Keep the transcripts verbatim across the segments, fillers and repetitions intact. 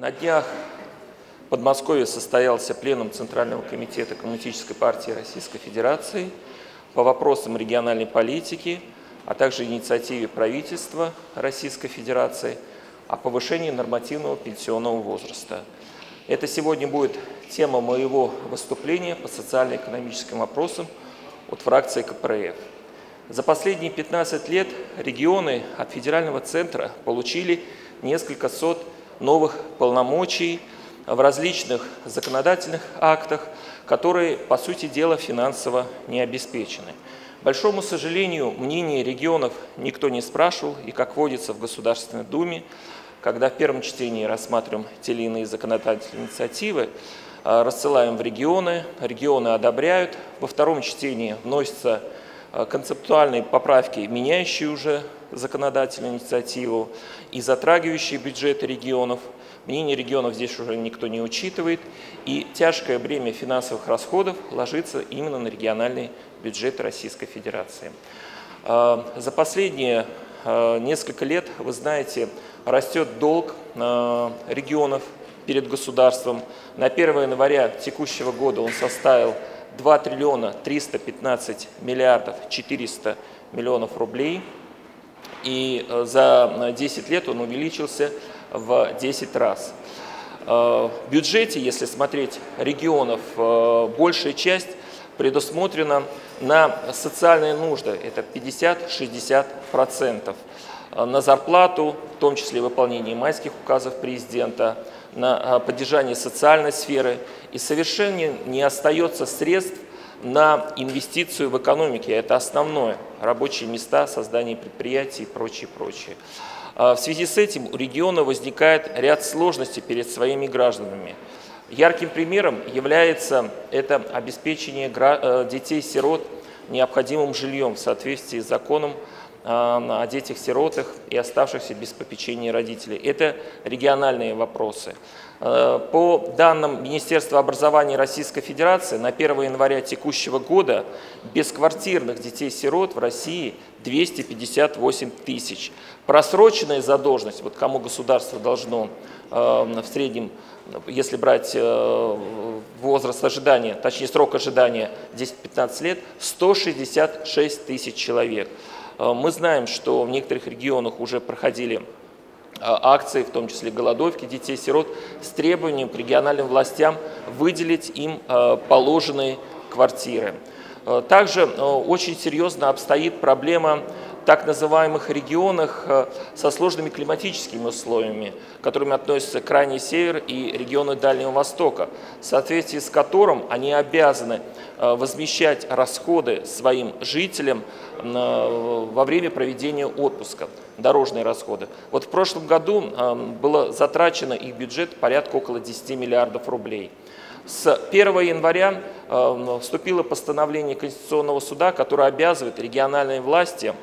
На днях в Подмосковье состоялся пленум Центрального комитета Коммунистической партии Российской Федерации по вопросам региональной политики, а также инициативе правительства Российской Федерации о повышении нормативного пенсионного возраста. Это сегодня будет тема моего выступления по социально-экономическим вопросам от фракции ка пэ эр эф. За последние пятнадцать лет регионы от федерального центра получили несколько сот новых полномочий в различных законодательных актах, которые, по сути дела, финансово не обеспечены. К большому сожалению, мнение регионов никто не спрашивал, и, как водится в Государственной Думе, когда в первом чтении рассматриваем те или иные законодательные инициативы, рассылаем в регионы, регионы одобряют, во втором чтении вносятся концептуальные поправки, меняющие уже законодательную инициативу и затрагивающие бюджеты регионов. Мнение регионов здесь уже никто не учитывает, и тяжкое бремя финансовых расходов ложится именно на региональный бюджет Российской Федерации. За последние несколько лет, вы знаете, растет долг регионов перед государством. На первое января текущего года он составил два триллиона триста пятнадцать миллиардов четыреста миллионов рублей, и за десять лет он увеличился в десять раз. В бюджете, если смотреть регионов, большая часть предусмотрена на социальные нужды, это пятьдесят-шестьдесят процентов, на зарплату, в том числе выполнение майских указов президента, на поддержание социальной сферы, и совершенно не остается средств на инвестицию в экономике. Это основное – рабочие места, создание предприятий и прочее, прочее. В связи с этим у региона возникает ряд сложностей перед своими гражданами. Ярким примером является это обеспечение детей-сирот необходимым жильем в соответствии с законом о детях-сиротах и оставшихся без попечения родителей. Это региональные вопросы. По данным Министерства образования Российской Федерации, на первое января текущего года бесквартирных детей-сирот в России двести пятьдесят восемь тысяч. Просроченная задолженность, вот кому государство должно в среднем, если брать возраст ожидания, точнее срок ожидания десять-пятнадцать лет, сто шестьдесят шесть тысяч человек. Мы знаем, что в некоторых регионах уже проходили акции, в том числе голодовки детей-сирот, с требованием к региональным властям выделить им положенные квартиры. Также очень серьезно обстоит проблема в так называемых регионах со сложными климатическими условиями, к которым относятся крайний север и регионы Дальнего Востока, в соответствии с которым они обязаны возмещать расходы своим жителям во время проведения отпуска, дорожные расходы. Вот в прошлом году было затрачено их бюджет порядка около десяти миллиардов рублей. С первого января вступило постановление Конституционного суда, которое обязывает региональные власти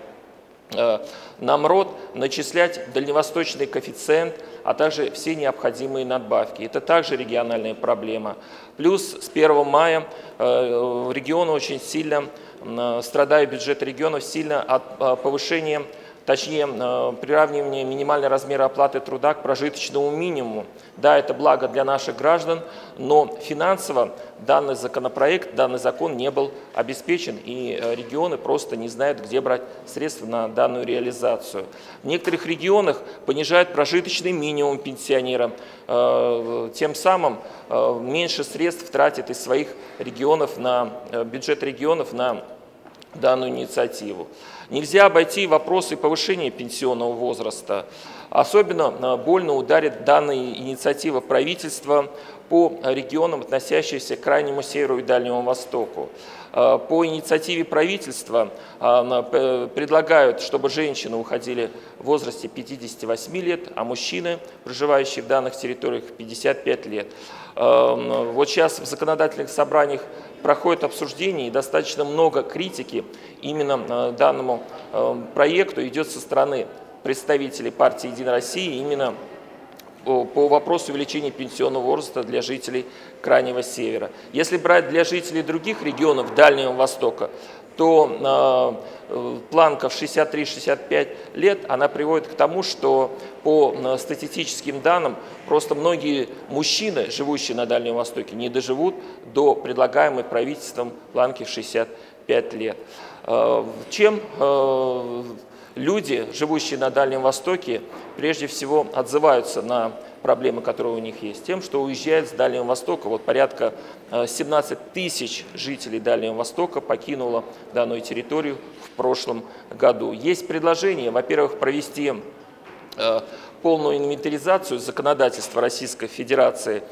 на МРОД начислять дальневосточный коэффициент, а также все необходимые надбавки. Это также региональная проблема. Плюс с первого мая регионы очень сильно, страдает бюджет регионов сильно от повышения, точнее приравнивания минимального размера оплаты труда к прожиточному минимуму. Да, это благо для наших граждан, но финансово данный законопроект, данный закон не был обеспечен, и регионы просто не знают, где брать средства на данную реализацию. В некоторых регионах понижают прожиточный минимум пенсионерам, тем самым меньше средств тратят из своих регионов на бюджет регионов на данную инициативу. Нельзя обойти вопросы повышения пенсионного возраста. Особенно больно ударит данная инициатива правительства по регионам, относящимся к крайнему северу и Дальнему Востоку. По инициативе правительства предлагают, чтобы женщины уходили в возрасте пятидесяти восьми лет, а мужчины, проживающие в данных территориях, пятьдесят пять лет. Вот сейчас в законодательных собраниях проходит обсуждение, и достаточно много критики именно данному проекту идет со стороны представителей партии «Единая Россия» именно по вопросу увеличения пенсионного возраста для жителей Крайнего Севера. Если брать для жителей других регионов Дальнего Востока, то э, планка в шестьдесят три — шестьдесят пять лет, она приводит к тому, что по э, статистическим данным просто многие мужчины, живущие на Дальнем Востоке, не доживут до предлагаемой правительством планки в шестьдесят пять лет. Э, чем э, люди, живущие на Дальнем Востоке, прежде всего отзываются на проблемы, которые у них есть? Тем, что уезжают с Дальнего Востока. Вот порядка семнадцать тысяч жителей Дальнего Востока покинуло данную территорию в прошлом году. Есть предложение, во-первых, провести полную инвентаризацию законодательства Российской Федерации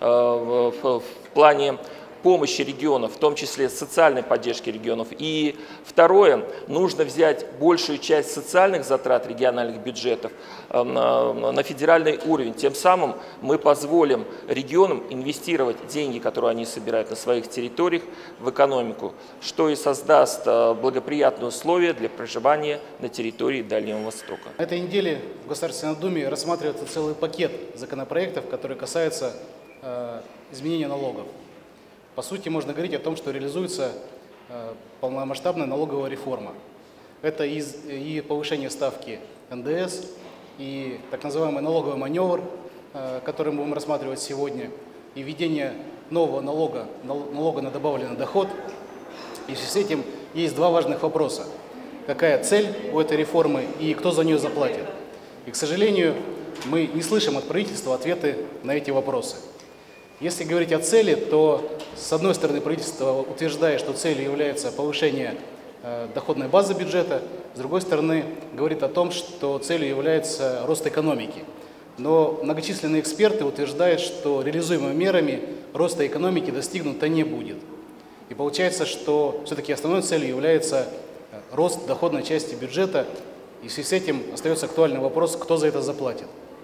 в плане помощи регионов, в том числе социальной поддержки регионов. И второе, нужно взять большую часть социальных затрат региональных бюджетов на, на федеральный уровень. Тем самым мы позволим регионам инвестировать деньги, которые они собирают на своих территориях, в экономику, что и создаст благоприятные условия для проживания на территории Дальнего Востока. На этой неделе в Государственной Думе рассматривается целый пакет законопроектов, которые касаются э, изменения налогов. По сути, можно говорить о том, что реализуется э, полномасштабная налоговая реформа. Это и, и повышение ставки эн дэ эс, и так называемый налоговый маневр, э, который мы будем рассматривать сегодня, и введение нового налога, налога на добавленный доход. И в связи с этим есть два важных вопроса. Какая цель у этой реформы и кто за нее заплатит? И, к сожалению, мы не слышим от правительства ответы на эти вопросы. Если говорить о цели, то, с одной стороны, правительство утверждает, что целью является повышение э, доходной базы бюджета, с другой стороны, говорит о том, что целью является рост экономики. Но многочисленные эксперты утверждают, что реализуемыми мерами роста экономики достигнуто не будет. И получается, что все-таки основной целью является рост доходной части бюджета, и в связи с этим остается актуальный вопрос, кто за это заплатит.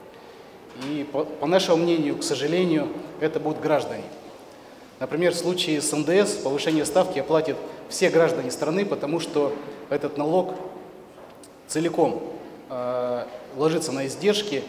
И по, по нашему мнению, к сожалению, это будут граждане. Например, в случае с эн дэ эс повышение ставки оплатят все граждане страны, потому что этот налог целиком э, ложится на издержки,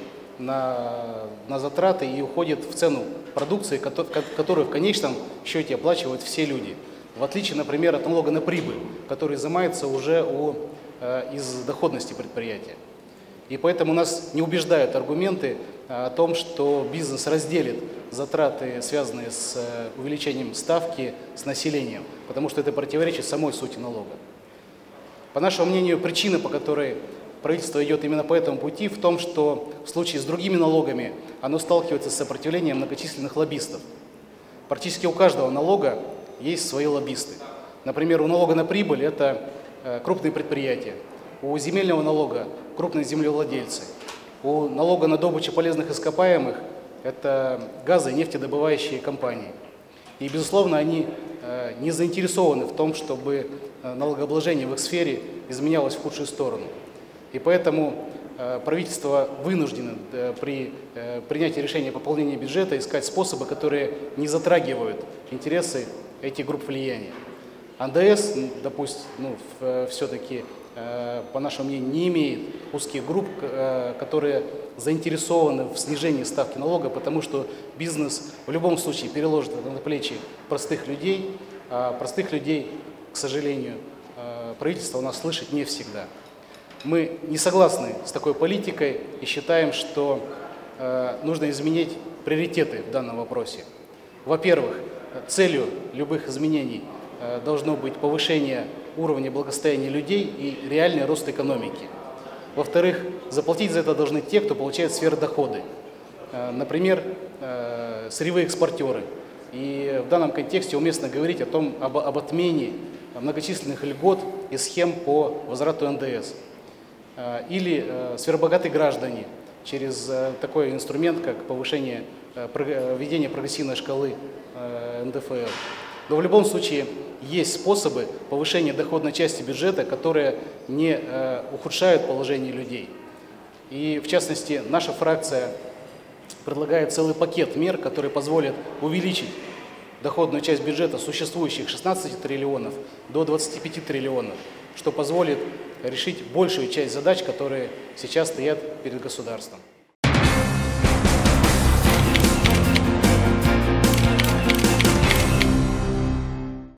на, на затраты и уходит в цену продукции, которую в конечном счете оплачивают все люди. В отличие, например, от налога на прибыль, который изымается уже у, э, из доходности предприятия. И поэтому нас не убеждают аргументы о том, что бизнес разделит затраты, связанные с увеличением ставки, с населением, потому что это противоречит самой сути налога. По нашему мнению, причина, по которой правительство идет именно по этому пути, в том, что в случае с другими налогами оно сталкивается с сопротивлением многочисленных лоббистов. Практически у каждого налога есть свои лоббисты. Например, у налога на прибыль это крупные предприятия, у земельного налога крупные землевладельцы, у налога на добычу полезных ископаемых это газо- и нефтедобывающие компании. И, безусловно, они э, не заинтересованы в том, чтобы э, налогообложение в их сфере изменялось в худшую сторону. И поэтому э, правительство вынуждено э, при э, принятии решения о пополнении бюджета искать способы, которые не затрагивают интересы этих групп влияния. эн дэ эс, допустим, ну, все-таки, по нашему мнению, не имеет узких групп, которые заинтересованы в снижении ставки налога, потому что бизнес в любом случае переложит это на плечи простых людей, а простых людей, к сожалению, правительство у нас слышит не всегда. Мы не согласны с такой политикой и считаем, что нужно изменить приоритеты в данном вопросе. Во-первых, целью любых изменений должно быть повышение уровня благосостояния людей и реальный рост экономики. Во-вторых, заплатить за это должны те, кто получает сверхдоходы. Например, сырьевые экспортеры. И в данном контексте уместно говорить о том, об, об отмене многочисленных льгот и схем по возврату эн дэ эс. Или сверхбогатые граждане через такой инструмент, как повышение, введение прогрессивной шкалы эн дэ эф эл. Но в любом случае есть способы повышения доходной части бюджета, которые не э, ухудшают положение людей. И в частности, наша фракция предлагает целый пакет мер, которые позволят увеличить доходную часть бюджета существующих шестнадцати триллионов до двадцати пяти триллионов, что позволит решить большую часть задач, которые сейчас стоят перед государством.